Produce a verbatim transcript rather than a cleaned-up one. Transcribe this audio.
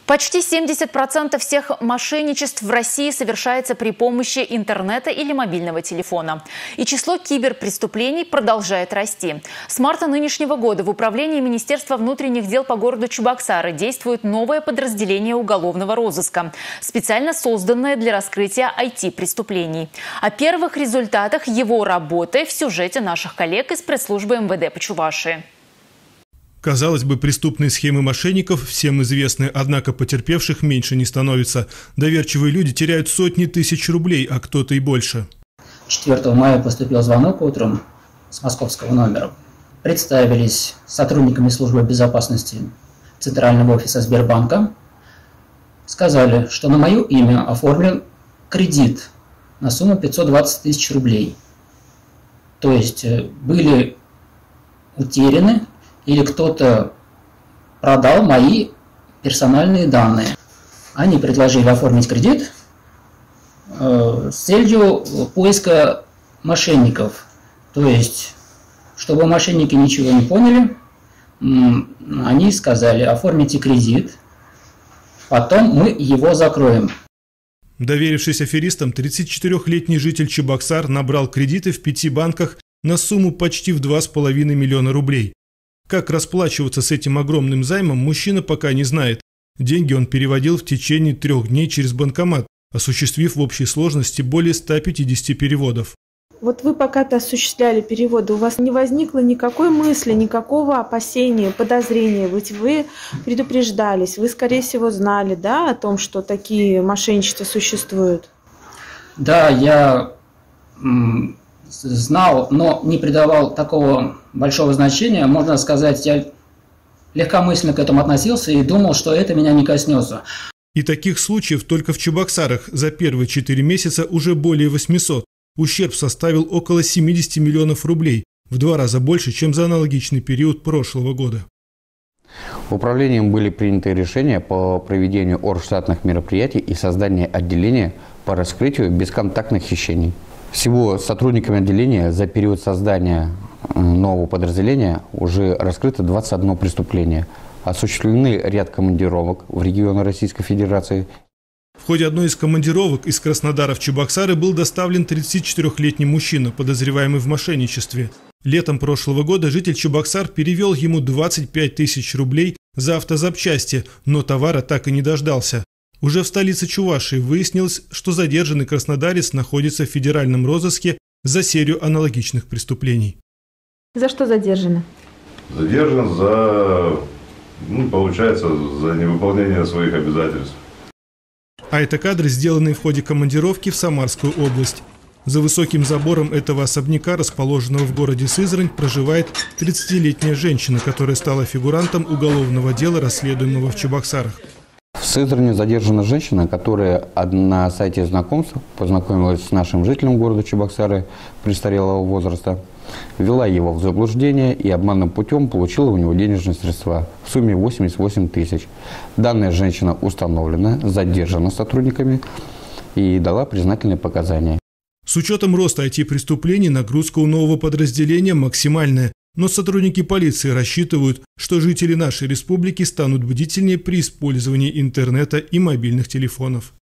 Почти семьдесят процентов всех мошенничеств в России совершается при помощи интернета или мобильного телефона. И число киберпреступлений продолжает расти. С марта нынешнего года в управлении Министерства внутренних дел по городу Чебоксары действует новое подразделение уголовного розыска, специально созданное для раскрытия ай ти-преступлений. О первых результатах его работы в сюжете наших коллег из пресс-службы эм вэ дэ по Чувашии. Казалось бы, преступные схемы мошенников всем известны, однако потерпевших меньше не становится. Доверчивые люди теряют сотни тысяч рублей, а кто-то и больше. четвёртого мая поступил звонок утром с московского номера. Представились сотрудниками службы безопасности Центрального офиса Сбербанка. Сказали, что на мое имя оформлен кредит на сумму пятьсот двадцать тысяч рублей. То есть были утеряны или кто-то продал мои персональные данные. Они предложили оформить кредит э, с целью поиска мошенников. То есть, чтобы мошенники ничего не поняли, они сказали: оформите кредит, потом мы его закроем. Доверившись аферистам, тридцатичетырёхлетний житель Чебоксар набрал кредиты в пяти банках на сумму почти в два с половиной миллиона рублей. Как расплачиваться с этим огромным займом, мужчина пока не знает. Деньги он переводил в течение трех дней через банкомат, осуществив в общей сложности более ста пятидесяти переводов. Вот вы пока-то осуществляли переводы, у вас не возникло никакой мысли, никакого опасения, подозрения, ведь вы предупреждались, вы, скорее всего, знали, да, о том, что такие мошенничества существуют? Да, я м, знал, но не придавал такого большого значения. Можно сказать, я легкомысленно к этому относился и думал, что это меня не коснется. И таких случаев только в Чебоксарах за первые четыре месяца уже более восьмисот. Ущерб составил около семидесяти миллионов рублей, в два раза больше, чем за аналогичный период прошлого года. Управлением были приняты решения по проведению оргштатных мероприятий и созданию отделения по раскрытию бесконтактных хищений. Всего сотрудниками отделения за период создания нового подразделения уже раскрыто двадцать одно преступление. Осуществлены ряд командировок в регионы Российской Федерации. В ходе одной из командировок из Краснодара в Чебоксары был доставлен тридцатичетырёхлетний мужчина, подозреваемый в мошенничестве. Летом прошлого года житель Чебоксар перевел ему двадцать пять тысяч рублей за автозапчасти, но товара так и не дождался. Уже в столице Чувашии выяснилось, что задержанный краснодарец находится в федеральном розыске за серию аналогичных преступлений. За что задержаны? Задержан за, ну, получается, за невыполнение своих обязательств. А это кадры, сделанные в ходе командировки в Самарскую область. За высоким забором этого особняка, расположенного в городе Сызрань, проживает тридцатилетняя женщина, которая стала фигурантом уголовного дела, расследуемого в Чебоксарах. В Сызрани задержана женщина, которая на сайте знакомств познакомилась с нашим жителем города Чебоксары престарелого возраста, ввела его в заблуждение и обманным путем получила у него денежные средства в сумме восемьдесят восемь тысяч. Данная женщина установлена, задержана сотрудниками и дала признательные показания. С учетом роста ай ти-преступлений нагрузка у нового подразделения максимальная. Но сотрудники полиции рассчитывают, что жители нашей республики станут бдительнее при использовании интернета и мобильных телефонов.